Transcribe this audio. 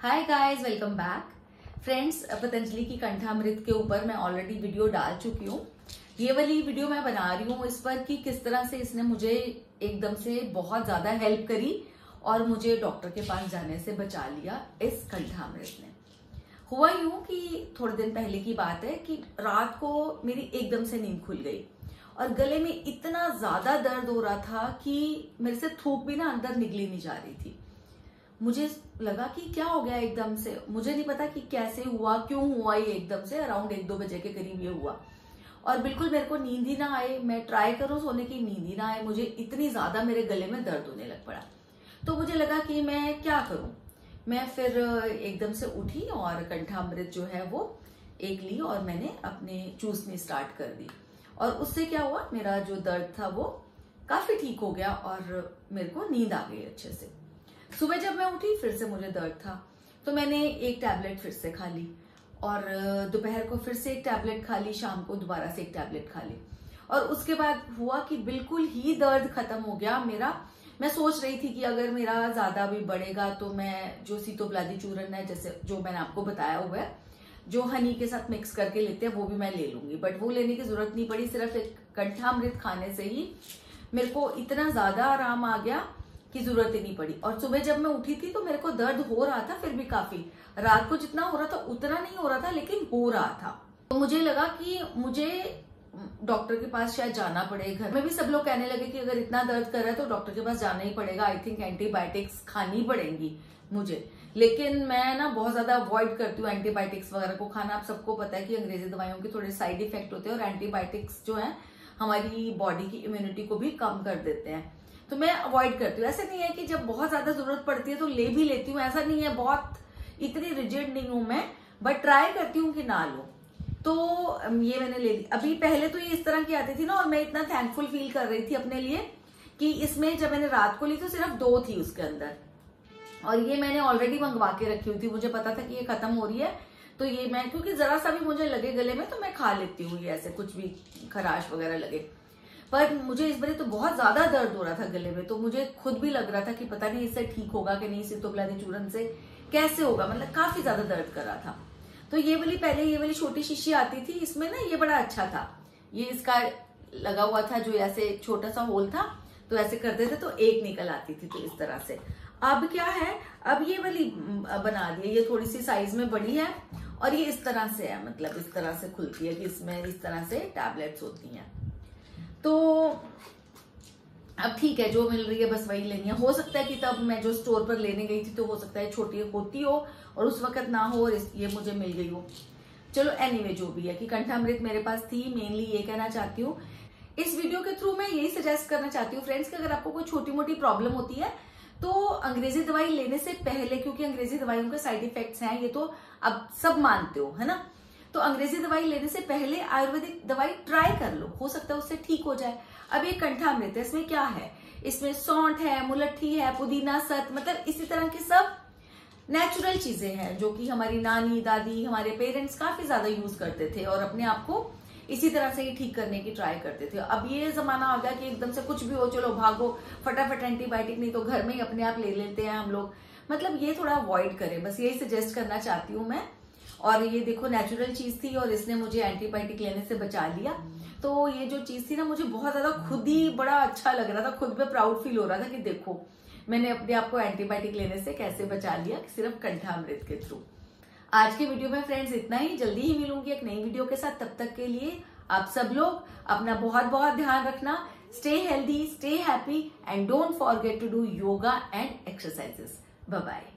हाय guys, welcome back friends. Patanjali की कंठामृत के ऊपर मैं ऑलरेडी वीडियो डाल चुकी हूँ। ये वाली वीडियो मैं बना रही हूँ इस पर कि किस तरह से इसने मुझे एकदम से बहुत ज्यादा हेल्प करी और मुझे डॉक्टर के पास जाने से बचा लिया इस कंठामृत ने। हुआ यूं कि थोड़े दिन पहले की बात है कि रात को मेरी एकदम से नींद खुल गई और गले में इतना ज्यादा दर्द हो रहा था कि मेरे से थूक भी ना अंदर निकली नहीं जा रही थी। मुझे लगा कि क्या हो गया एकदम से, मुझे नहीं पता कि कैसे हुआ, क्यों हुआ ये एकदम से। अराउंड 1-2 बजे के करीब ये हुआ और बिल्कुल मेरे को नींद ही ना आए। मैं ट्राई करूं सोने की, नींद ही ना आए। मुझे इतनी ज्यादा मेरे गले में दर्द होने लग पड़ा। तो मुझे लगा कि मैं क्या करूं। मैं फिर एकदम से उठी और कंठामृत जो है वो एक ली और मैंने अपने चूसनी स्टार्ट कर दी। और उससे क्या हुआ, मेरा जो दर्द था वो काफी ठीक हो गया और मेरे को नींद आ गई अच्छे से। सुबह जब मैं उठी फिर से मुझे दर्द था तो मैंने एक टैबलेट फिर से खा ली और दोपहर को फिर से एक टैबलेट खा ली, शाम को दोबारा से एक टैबलेट खा ली और उसके बाद हुआ कि बिल्कुल ही दर्द खत्म हो गया मेरा। मैं सोच रही थी कि अगर मेरा ज्यादा भी बढ़ेगा तो मैं जो सीतोपलादी चूर्ण है, जैसे जो मैंने आपको बताया हुआ है, जो हनी के साथ मिक्स करके लेते हैं, वो भी मैं ले लूंगी। बट वो लेने की जरूरत नहीं पड़ी। सिर्फ एक कंठामृत खाने से ही मेरे को इतना ज्यादा आराम आ गया की जरूरत ही नहीं पड़ी। और सुबह जब मैं उठी थी तो मेरे को दर्द हो रहा था, फिर भी काफी। रात को जितना हो रहा था उतना नहीं हो रहा था, लेकिन हो रहा था। तो मुझे लगा कि मुझे डॉक्टर के पास शायद जाना पड़े। घर में भी सब लोग कहने लगे कि अगर इतना दर्द कर रहा है तो डॉक्टर के पास जाना ही पड़ेगा। आई थिंक एंटीबायोटिक्स खानी पड़ेंगी मुझे। लेकिन मैं ना बहुत ज्यादा अवॉइड करती हूँ एंटीबायोटिक्स वगैरह को खाना। आप सबको पता है कि अंग्रेजी दवाइयों के थोड़े साइड इफेक्ट होते हैं और एंटीबायोटिक्स जो है हमारी बॉडी की इम्यूनिटी को भी कम कर देते हैं। तो मैं अवॉइड करती हूँ। ऐसे नहीं है कि जब बहुत ज्यादा जरूरत पड़ती है तो ले भी लेती हूँ, ऐसा नहीं है। बहुत इतनी रिजिड नहीं हूं मैं, बट ट्राई करती हूँ कि ना लो। तो ये मैंने ले ली। अभी पहले तो ये इस तरह की आती थी ना और मैं इतना थैंकफुल फील कर रही थी अपने लिए कि इसमें जब मैंने रात को ली तो सिर्फ 2 थी उसके अंदर और ये मैंने ऑलरेडी मंगवा के रखी हुई थी। मुझे पता था कि ये खत्म हो रही है तो ये मैं, क्योंकि जरा सा भी मुझे लगे गले में तो मैं खा लेती हूँ ये, ऐसे कुछ भी खराश वगैरह लगे। पर मुझे इस बार तो बहुत ज्यादा दर्द हो रहा था गले में, तो मुझे खुद भी लग रहा था कि पता नहीं इससे ठीक होगा कि नहीं, सीतोपलादी चूर्ण से कैसे होगा। मतलब काफी ज्यादा दर्द कर रहा था। तो ये वाली पहले ये वाली छोटी शीशी आती थी, इसमें ना ये बड़ा अच्छा था। ये इसका लगा हुआ था जो ऐसे छोटा सा होल था, तो ऐसे करते थे तो एक निकल आती थी। तो इस तरह से अब क्या है, अब ये वाली बना दी है। ये थोड़ी सी साइज में बड़ी है और ये इस तरह से है, मतलब इस तरह से खुलती है कि इसमें इस तरह से टैबलेट्स होती हैं। तो अब ठीक है, जो मिल रही है बस वही लेनी है। हो सकता है कि तब मैं जो स्टोर पर लेने गई थी तो हो सकता है छोटी होती हो और उस वक्त ना हो और ये मुझे मिल गई हो। चलो एनीवे जो भी है कि कंठामृत मेरे पास थी। मेनली ये कहना चाहती हूँ इस वीडियो के थ्रू, मैं यही सजेस्ट करना चाहती हूँ फ्रेंड्स कि अगर आपको कोई छोटी मोटी प्रॉब्लम होती है तो अंग्रेजी दवाई लेने से पहले, क्योंकि अंग्रेजी दवाइयों के साइड इफेक्ट्स हैं, ये तो अब सब मानते हो, है ना। तो अंग्रेजी दवाई लेने से पहले आयुर्वेदिक दवाई ट्राई कर लो, हो सकता है उससे ठीक हो जाए। अब ये कंठामृत है, इसमें क्या है, इसमें सौंठ है, मुलट्ठी है, पुदीना, सत, मतलब इसी तरह की सब नेचुरल चीजें हैं जो कि हमारी नानी दादी, हमारे पेरेंट्स काफी ज्यादा यूज करते थे और अपने आप को इसी तरह से ही ठीक करने की ट्राई करते थे। अब ये जमाना आ गया कि एकदम से कुछ भी हो, चलो भागो फटाफट एंटीबायोटिक, नहीं तो घर में ही अपने आप ले लेते हैं हम लोग। मतलब ये थोड़ा अवॉइड करें, बस यही सजेस्ट करना चाहती हूँ मैं। और ये देखो नेचुरल चीज थी और इसने मुझे एंटीबायोटिक लेने से बचा लिया। तो ये जो चीज थी ना, मुझे बहुत ज्यादा खुद ही बड़ा अच्छा लग रहा था, खुद पे प्राउड फील हो रहा था कि देखो मैंने अपने आप को एंटीबायोटिक लेने से कैसे बचा लिया, सिर्फ कंठामृत के थ्रू। आज के वीडियो में फ्रेंड्स इतना ही। जल्दी ही मिलूंगी एक नई वीडियो के साथ। तब तक के लिए आप सब लोग अपना बहुत बहुत ध्यान रखना। Stay healthy, stay happy and don't forget to do yoga and exercises. Bye bye.